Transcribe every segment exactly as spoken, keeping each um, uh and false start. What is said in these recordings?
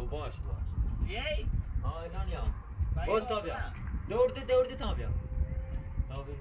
باش باش بیایی؟ آه ایران یا باش تا بیا دورده دورده تا بیا تا بیا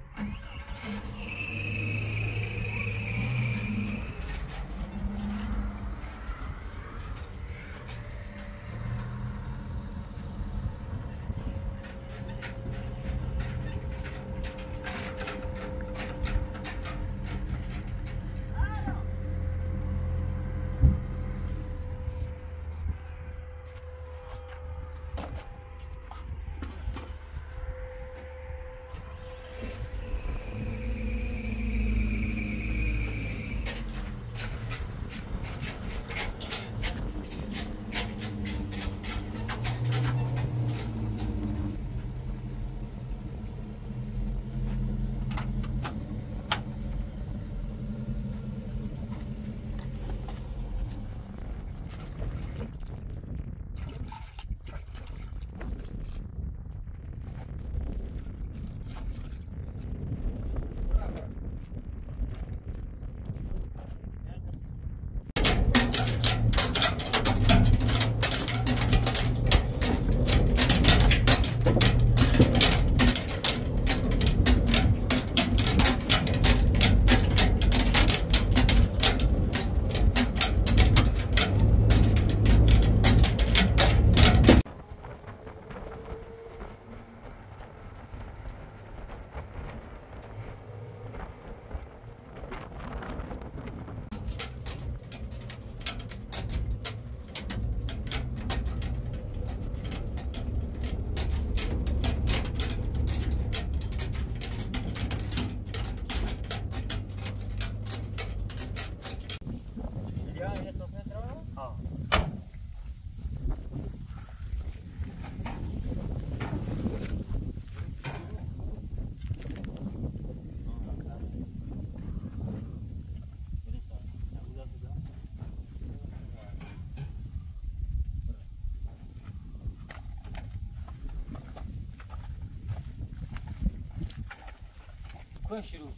کن شروع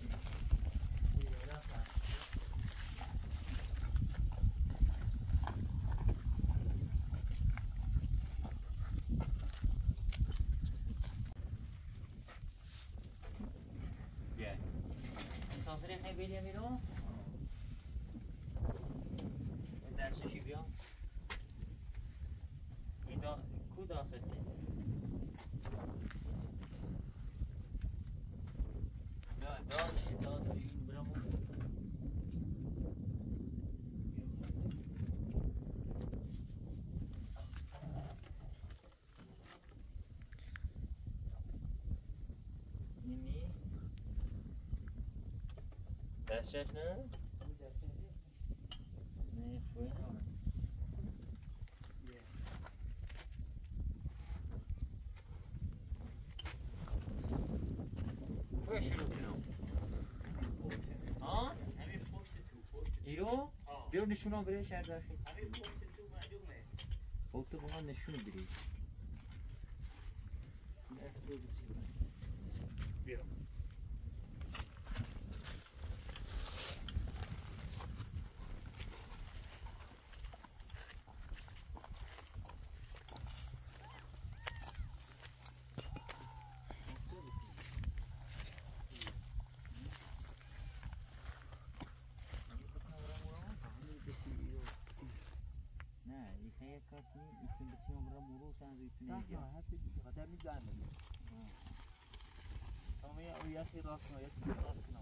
بیا سانسری خیلی بیلی میرو درسشی بیا این دا کو داسته دستش نه؟ نه فوی نه فوی شروع کنم ها؟ همین پشت تو پشت ایرو؟ بیرو نشونم بره شهر داخل همین پشت تو معلومه پشت تو بخواه نشون بری بیرو İçin biçin bura muru sen içine gel. Ha, hep bir kadar mı gelmedi? Ama ya o yaşı rastına, yaşı rastına.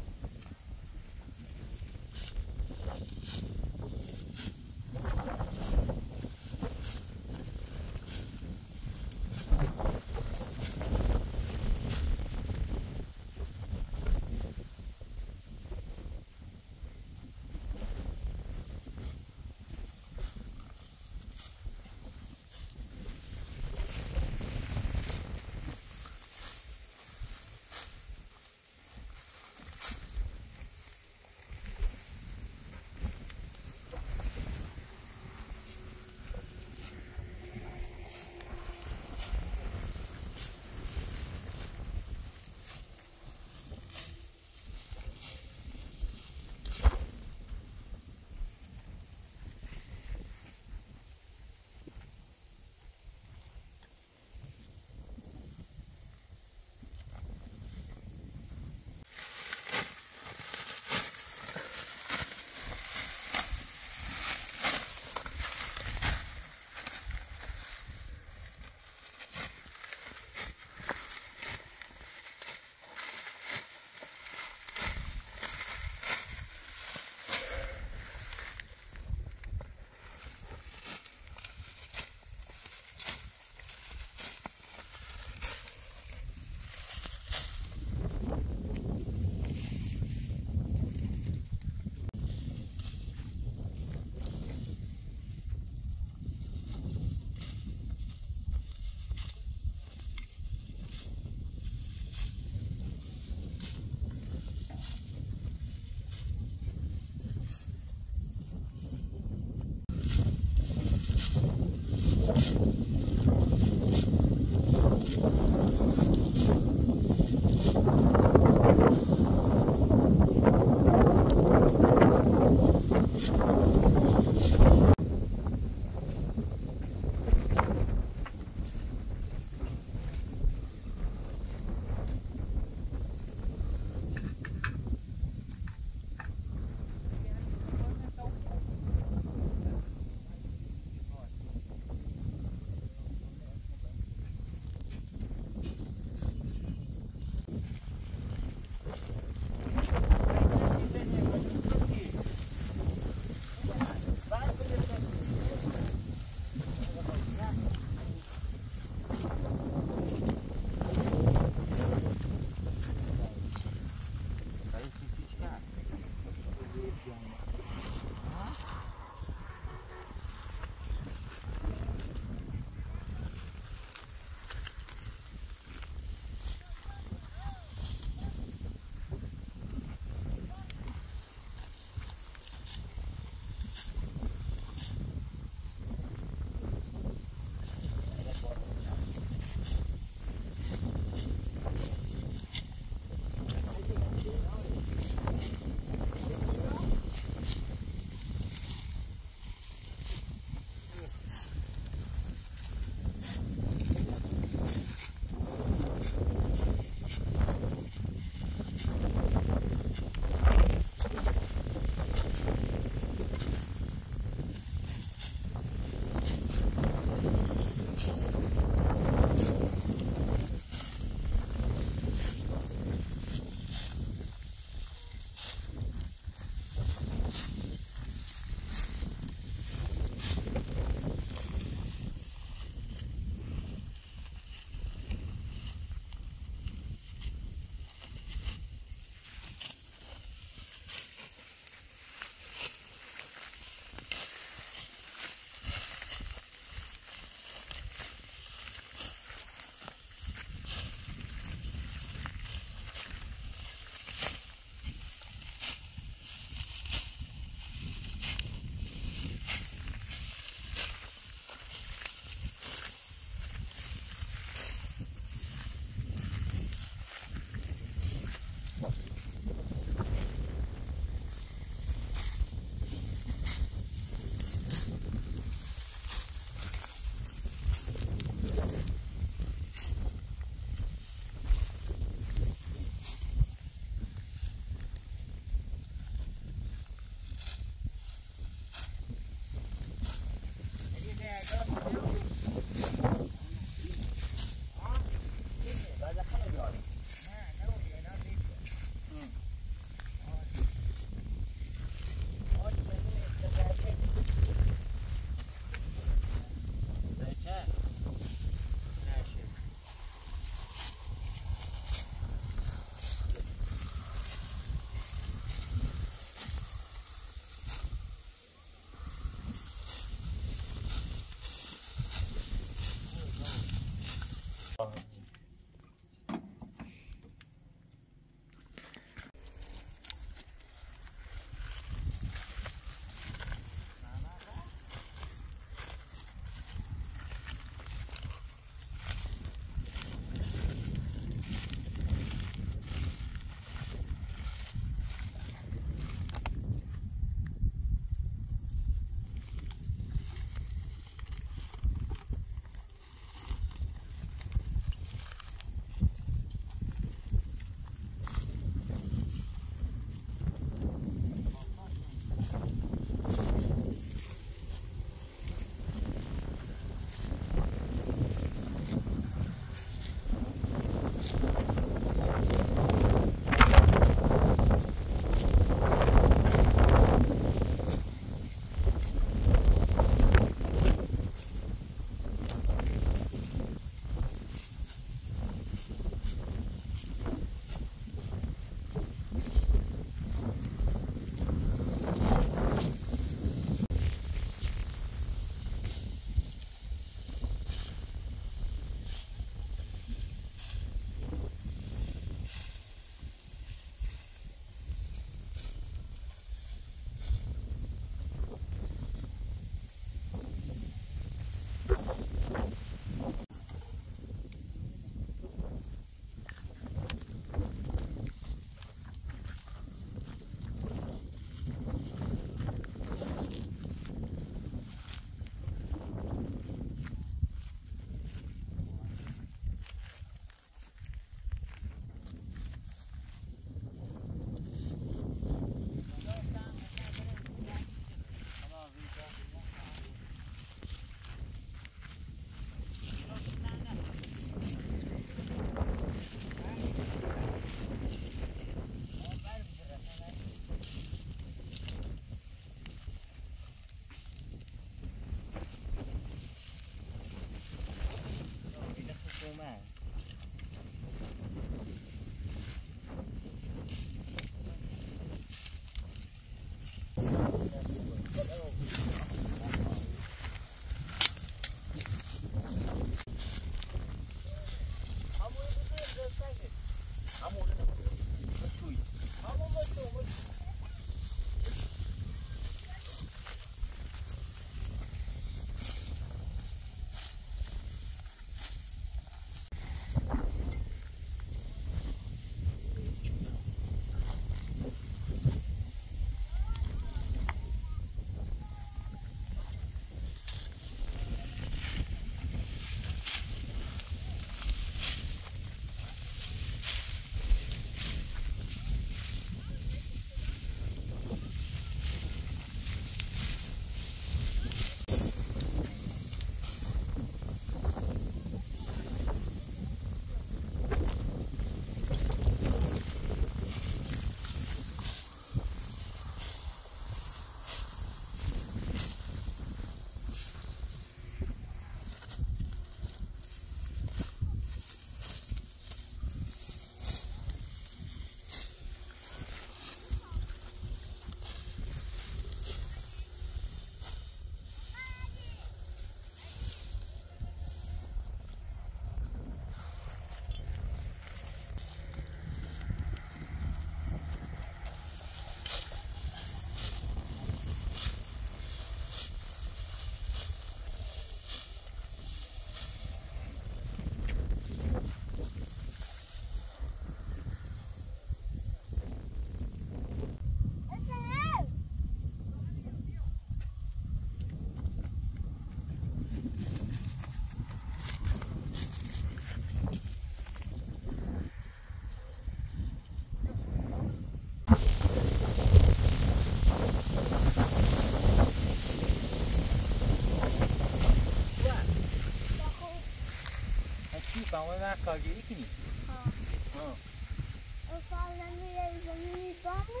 ساموئل وقت کارگیری کنی؟ ها ها اصلا نمیره زمینی بامو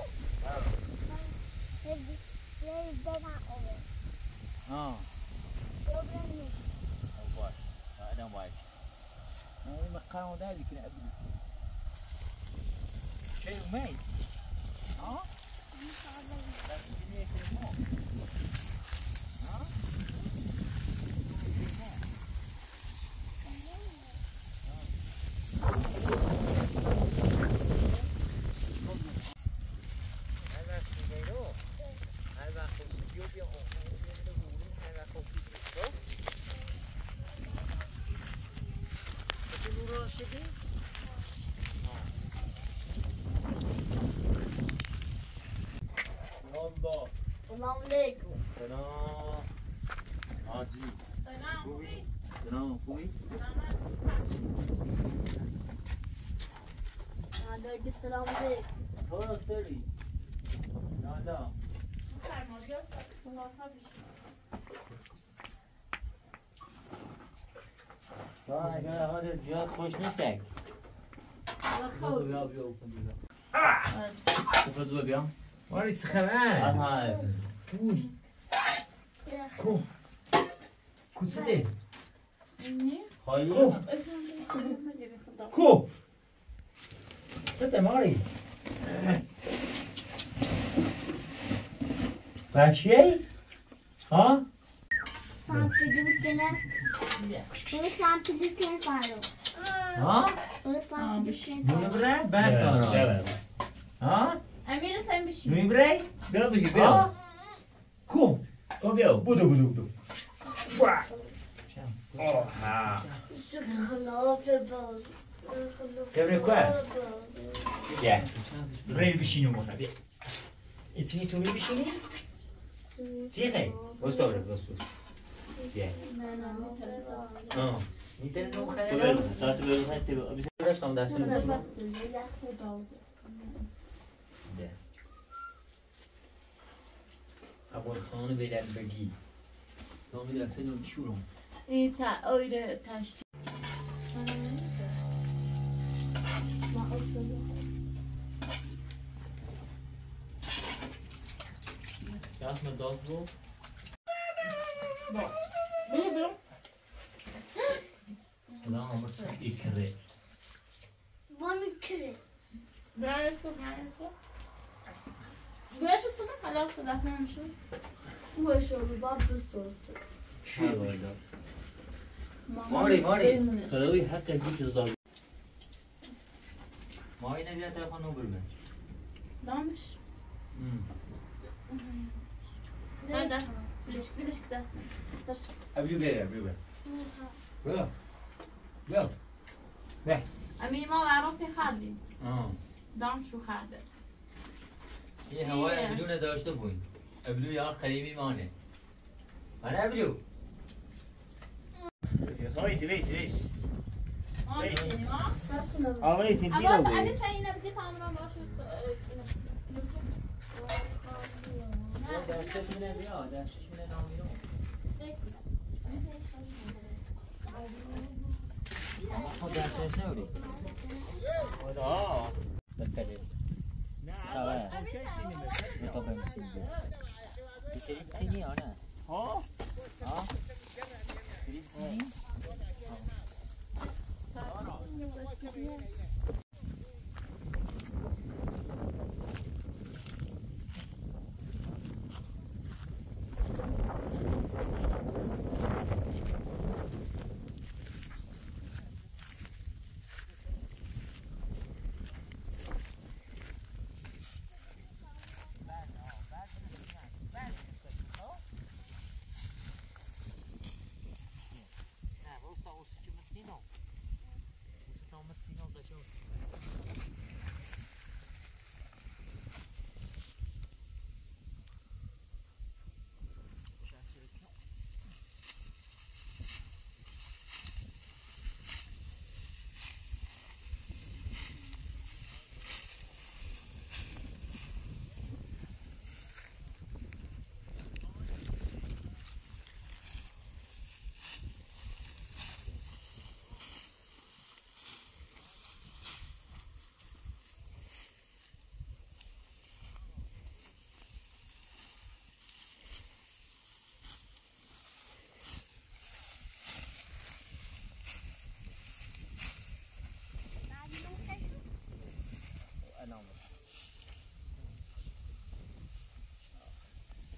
یه بدن اوه ها دوباره نیست او باش آدم باش این مقام داری کنه ابدی چه اومد؟ ها؟ بس چیه که ما ها؟ سلام علیکم سلام آجی سلام خوبی؟ سلام خوبی؟ نادا سلام علیکم تو سری نادا فرمایش سلام تو اگر حال زیاد خوش نیستی خوب بیا بیا اوپن بیا تو بیام ولی چه خبر؟ آها کوی کو کو چه ده؟ خالی کو چه ده ماری؟ بچه‌ای؟ ها؟ سانتی کنه اون سانتی کنه کارو ها؟ اون سانتی کنه نونو بره؟ بس دارم ها؟ امیر سن بشی نونو بره؟ بیا بشی بیا کو؟ کو بیا بودو بودو بودو آها خلاف باز Dobre qua? Bia. Dovrei vicino mo bia. E ti tu mi vicini? Sì, che? Lo sto ora, lo sto. Bia. No. Mi te non khaya. Dovrei, tanto devo sentire, bisogna resta andasse in giro. Bia. Abo khone beder bagi. Non mi dà segno di sciuro. این تا اویره تشتی Lass mal das wo. با برو برو سلام عمر ikre. مامی کره برای تو برای تو برای تو نه خلاص خلاص نمیشه خوبه شو باب بسوت شو وایدا. ماری ماری. خدایی حق گیت زال. ماری نبیاد تلفن نو برم. دامش. نه دست. چیش بیدش که دست نه. دست. ابیو بیاره ابیو بیاره. بیا. بیا. نه. امی ما معروف خردیم. آه. دام شو خرده. این هوای ابیو نداشته بود. ابیو یا قریبی مانه. من ابیو. وایسی وایسی وایسی آه وایسی دیگه اما امی سعی نبودی کامران باشه نه دستش میره بیا دستش میره نامیرون خود دستش نوری خدا بکره نه میخواه بمسید بکری بتینی یا نه ها ها بکری بتینی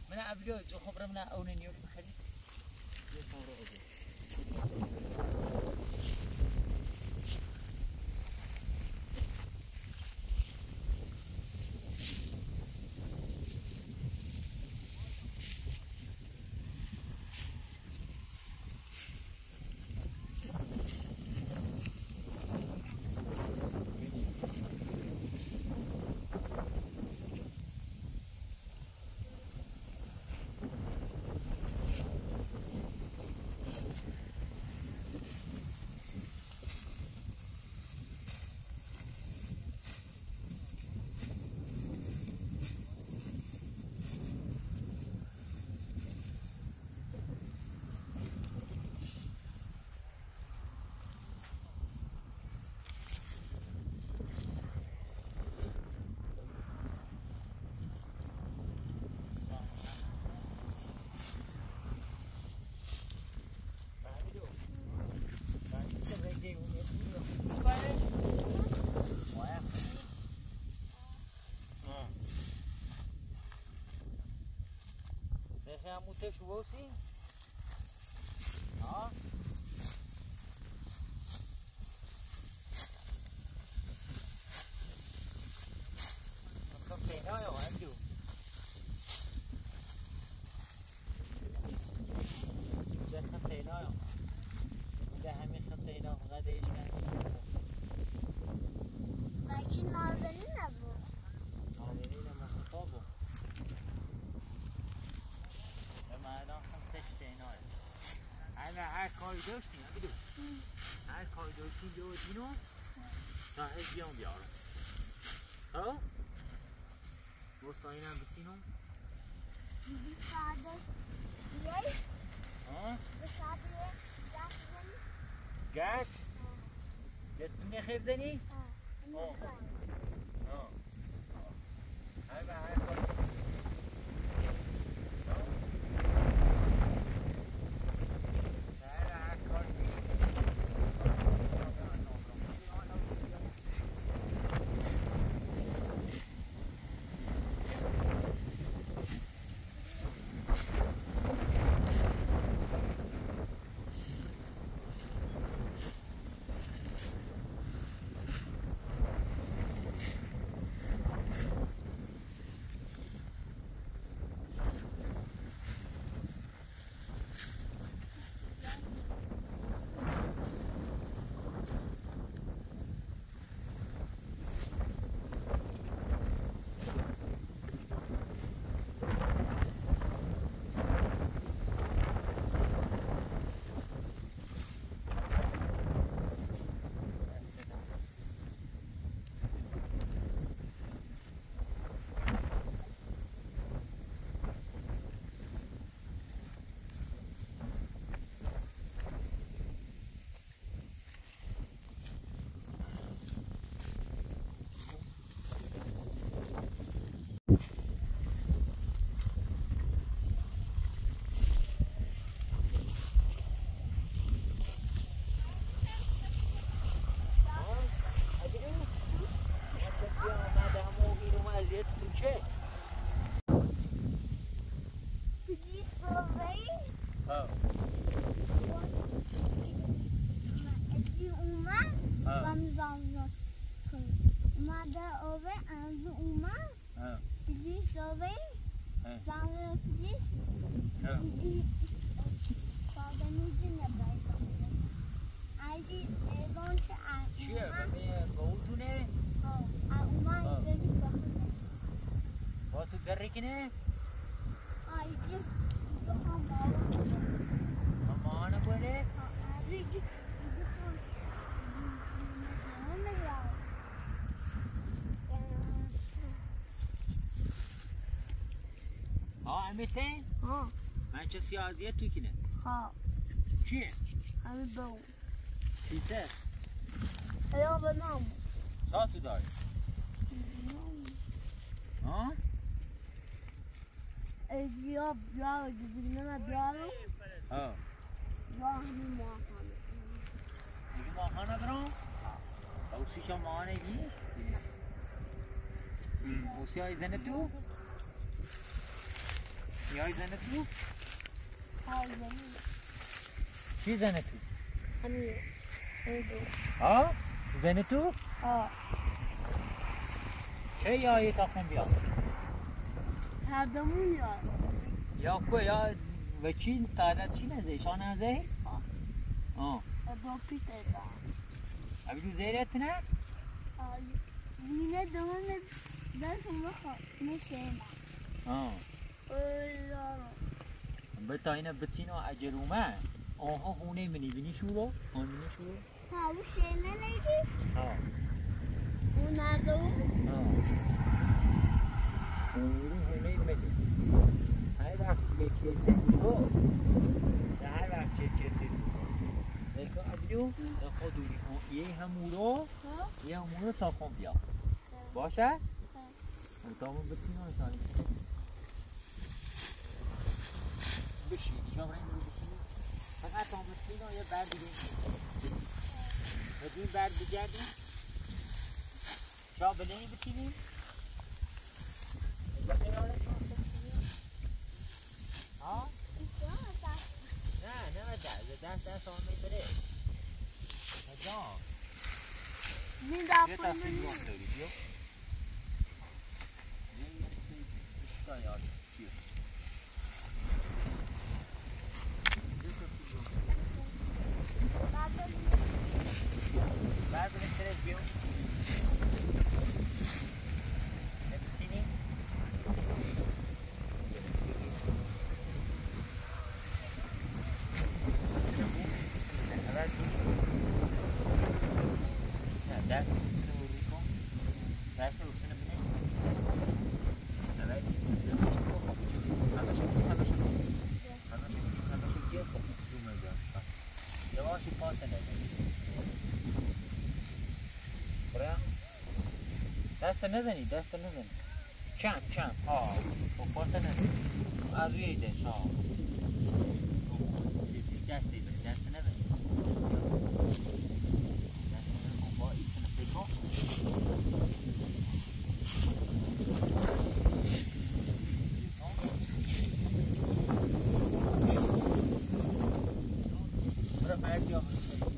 من عبدو جو خبر من أونين يوم خلي يصوروا أبو Deixa a mulher chuvar assim. Ó. Không thể nói rồi anh chủ. Giờ không thể nói rồi. Giờ hai mươi không thể nói không ra đây chứ này. Vậy chứ nói đến là bộ. Nói đến là mà không có bộ. Maar dan gaan we testen nou. Hij hij kan je dus niet, bedoel. Hij kan je dus niet door die nog. Dan is die aan jou. Oh? Wat kan je nou bezien? Die vader. Jij? Huh? De vader. Jackson. Gak? Dat meneer geeft dat niet? Oh. Oh. Hij hij kan. Mother over and Uma. This over. Father this. Father needs in the bike. I did a bunch of Sure, but me go to ne. Oh, Uma is going to go. What to Jarikine? I just go home. Come on, a boy. I did. ها امیته؟ ها من چه سیازیه توی کنه؟ ها چیه؟ همه بو چیته؟ اینا به نام ساتو داری؟ ها؟ بیا بیا دیگه نه بیا رو ها بیا همین ماهانه دیگه ماهانه برام؟ او سیشا ماهانه گی؟ او سی های زنه تو؟ بیای زنه تو؟ ها زنی چی زنه تو؟ همین ها؟ زنه تو؟ ها چه یایی تا خون بیا؟ هر دمون یاد یا کو یا و چی تعداد چی نزه؟ شان نزه؟ آه دو پیت ایتا ابی رو زیرت نه؟ یینه دمون دست مخوا میشه آه اوه بتا اینا بتسینو اجرومه آها هونه منی بینی شو رو؟ آن بینی شو رو؟ ها و شینه نیدی؟ ها اون نردمون؟ ها اون هونه منی هر وقت یکی چیزی رو هر وقت یکی چیزی رو بلکه ابیو خودونی یه همون رو یه همون رو تا خون بیا باشه؟ تامون بتسینو انسانی بشی دیگه برای این رو بشی فقط تام بتسینو یه بر دیگه بدین بر بگردیم شا بلنی بتینیم ها؟ نه نه دست دست دست آمه بره نجا نیم یه دفعه تصویر منی رو داری بیو یه اشکا یاد بیو یه تصویر رو بعد بلن ترش بیو بتینیم دست رو روی کن دست رو بسنه بینه نوید همه شو همه شو همه شو همه شو گیر کن رو میدم یواشی پاسه نده برای دست نزنی دست نزنی چند چند ها و پاسه نده از روی ایدش ها دست دیده دست نزنی دست نزنی با ایسن فکر برای فرد یا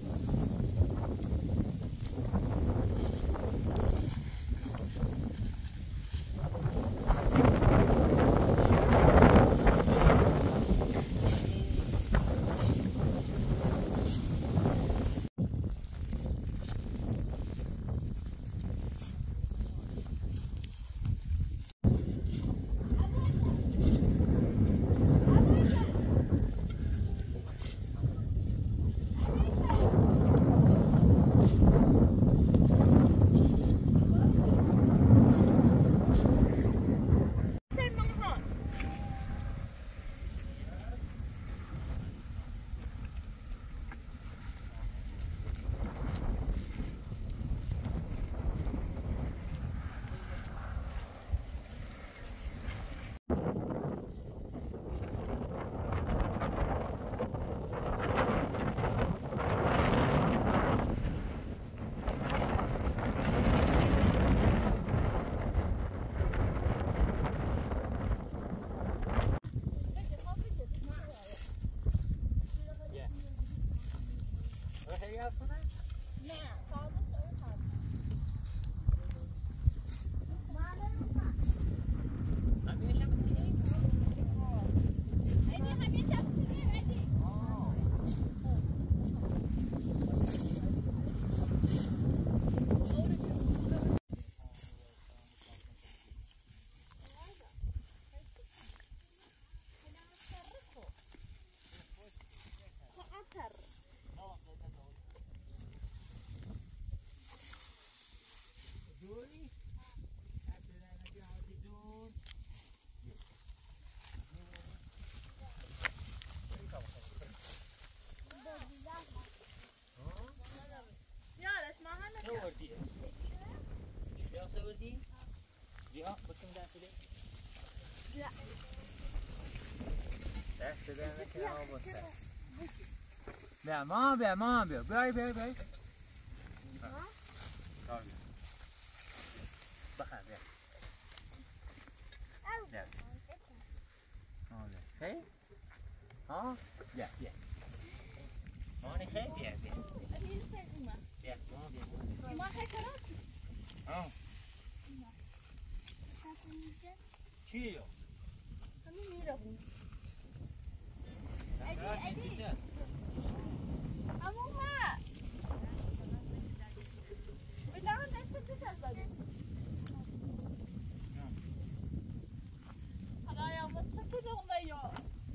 Ja, bakın ders edelim. Ders edelim ki ama boş ver. Be, ma be, ma be, be, be, be. Tamam. Bakın be. Gel. Tamam be. ها بیا بیا مانی خیلی بیا بیا امیر سن اومد بیا ما بیا ما خیلی ها چی همین میره بود ادی ادی اما ما بدان دست تو زدی حالا یا مستقیم اون یا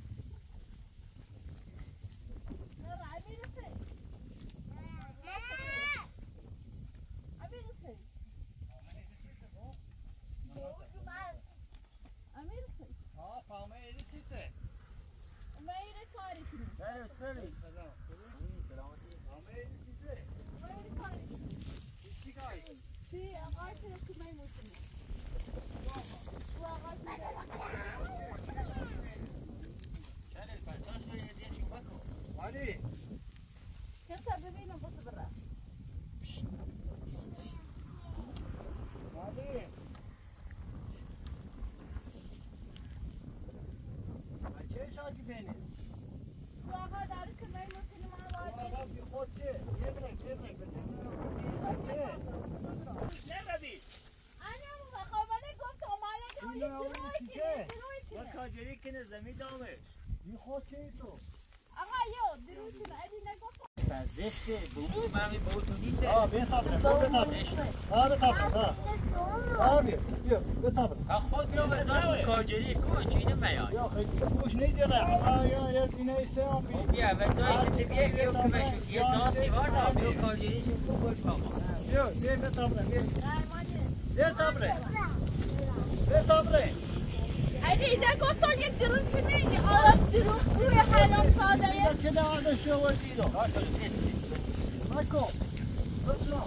زشته بود من می بود نیست آه بیا تا بره تا آه تا بره آه بیا بیا بیا تا بره خود رو به جاش کارگری کن چینه میاد یا خیلی گوش نمیگیره آه یا یا اینه استعمال بیا به جایی که بیا بیا که بشو یه داستی وار نه بیا کارگری شو خوش بابا بیا بیا بیا تا بره بیا بیا تا بره بیا تا بره ادی ایده گفتن یک دروغ کنی آرام دروغ بوی حرام ساده یه چه داره شو وردی رو ماکو بسنا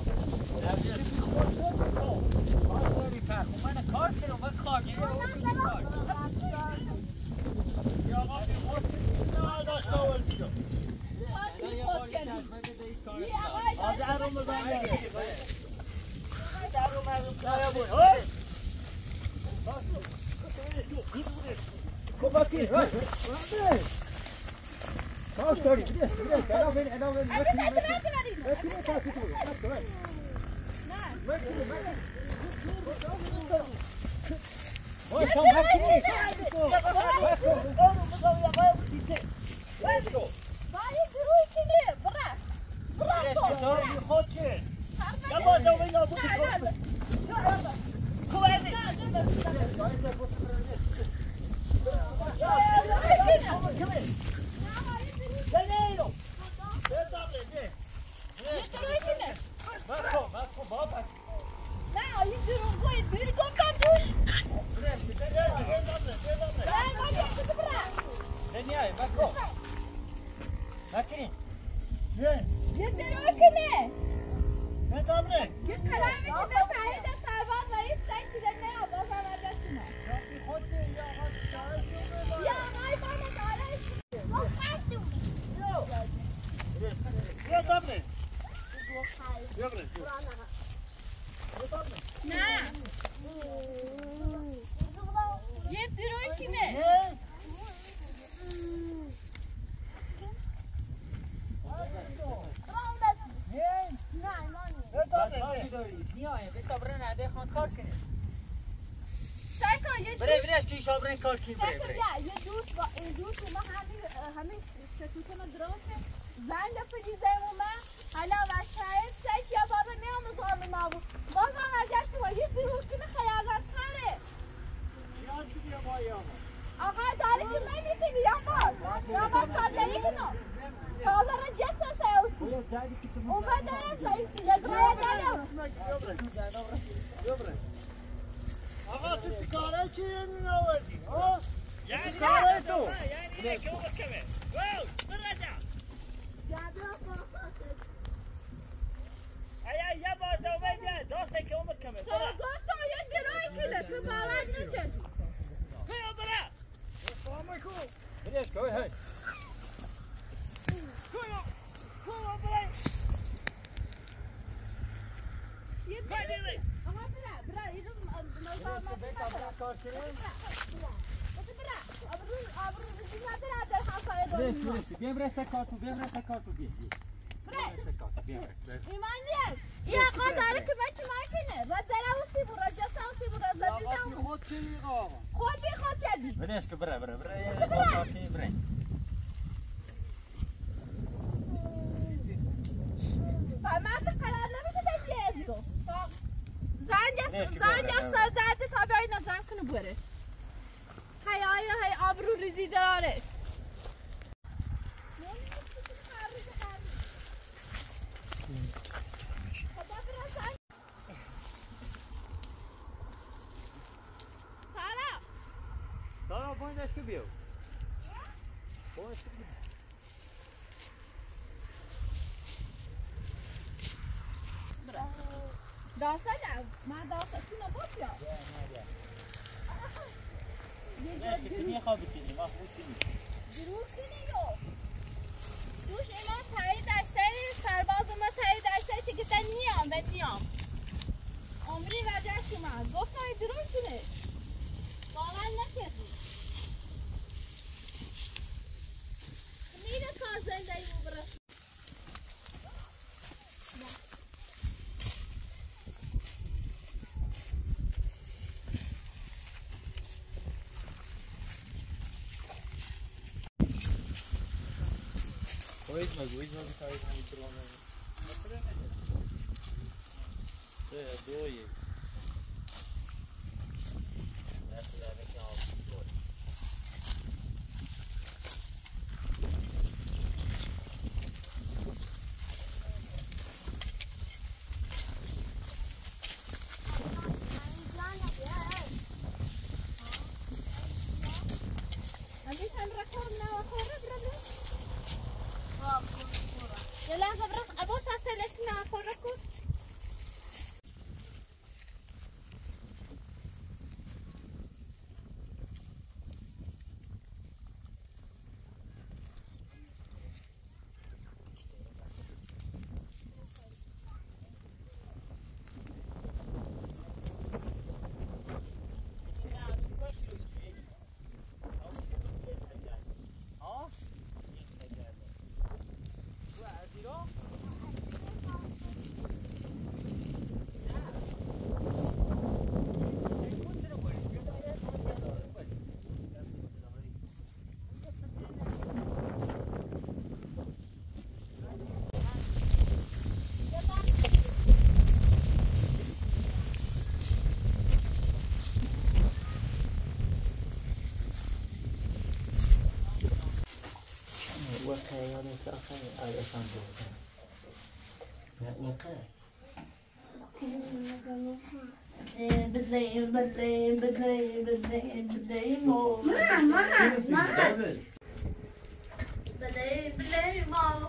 من کار کنم من کارگری کار یا آقا بی خود نه داشته وردی رو آزه رو مزان یاره در رو مردم کاره بود های کمکی های کاش داری بده بده ادام بین ادام بین ادی ادی ادی ادی کاسی تو نه وای شام هکی وای دروغ کنی برا برا تو خود چه یا با دو اینا بود کوادی نه این دروغ گوی بیر گفتم دوش Daniel, vai pro. Aqui. Vem. یه دروغ کنی Vem cá, Bre. یه کلامی که در سعید سربان و این سعید چیزه نه باز آورده شما Aqui pode ser já vai یا آقای بابا دارش Vem cá, Bre. Vem, Bre. نه یه دروغ کنی Vem. بره بره اشکی شابرین کار کی بره بره یه دوست با این دوست ما همین همین شکوتون درسته زن لپی زمو ما حالا وقتی سعی یا بابا نمی‌ذارم ما باز هم اگر تو یه دروغ کنه خیالات کاره آقا داری که نمی‌تونی یا باز یا باز کاری کنم تازه را جست سعی اومده سعی یا درای داره آقا تو کاره چی نمی‌آوردی؟ ها؟ یعنی کاره تو؟ یعنی که اون کمه واو برجع ای یا بار دوباره بیا داسته که اون کمه تو گفت یه درای کنه تو باور نکردی بیا برا السلام علیکم بریش کوی هی کوی کوی برای یه برای آقا برا برا اینو نوزا ما برا برا برا برا برا برا برا برا بیم رسه کارتو بیم رسه کارتو بیم ایمان نیست یا قداره که بچه مایکنه را داره اوسی برو جسته اوسی برو زدیدم خود چی آقا خود بی خود چدی برش که بره بره بره بره بره فهمت قرار نمیشه دستی ازدو زنگ زنگ سر درد تابعی نزن کنه بره های آیا های آبرو ریزی داره Tara, põe onde que viu? Põe onde que viu? داسته نه من داسته شو نبود یا نه که تو میخواه بچینی ما خود چینی دروغ کنی یو دوش اینا تایی داشته سرباز ما تایی داشته چه که تا نیام ده نیام عمری وجه شما گفت نایی دروغ کنه باور نکردی میره کار زنده یو برس Pois, mas hoje não está aí com o microfone. É, dois. Essa deve ser uma coisa. Ali kan rakam na wakora brother. يا لحظة برخ أبغى فاصل ليش كنا أفرقكم وقع يا ناس أخي هذا كان دوستان وقع بدلين بدلين بدلين بدلين بدلين مو ماما ماما بدلين بدلين مو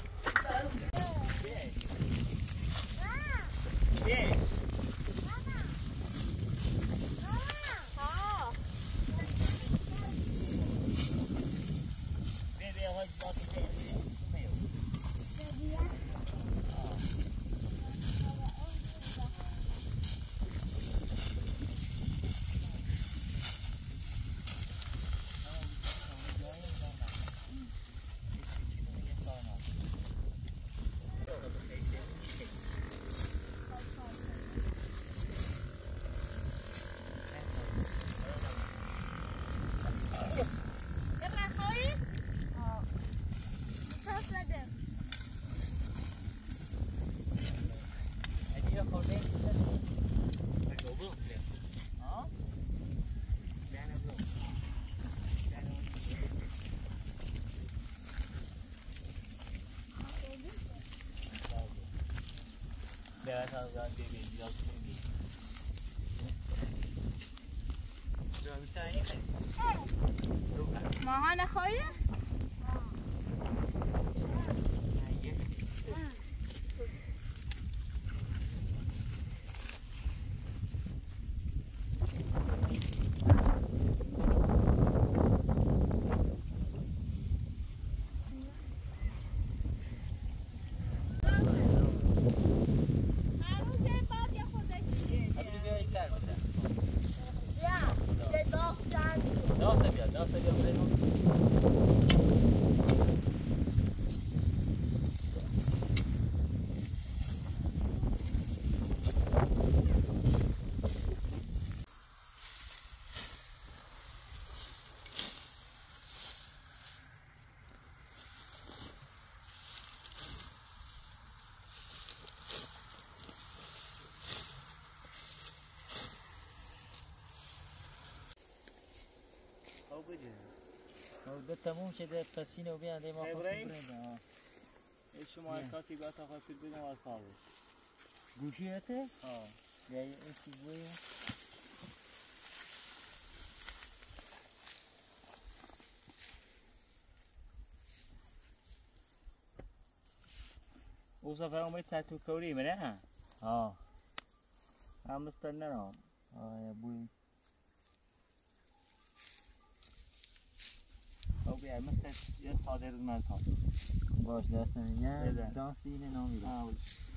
ما هنا خويه ده تموم شده قسینه و بیان ده ما خواستم ابراهیم؟ برنده شما کاتی گاه تا خواهد بگم از صاحبه گوشیته؟ ها یا این چیز بویه؟ او سفر اومد تاتو کوری منه آه هم مستنه نام آه یا بوی او بیا مثل یه ساده از من ساده باش دست نمیگه بده. دانسی اینه نامیده ها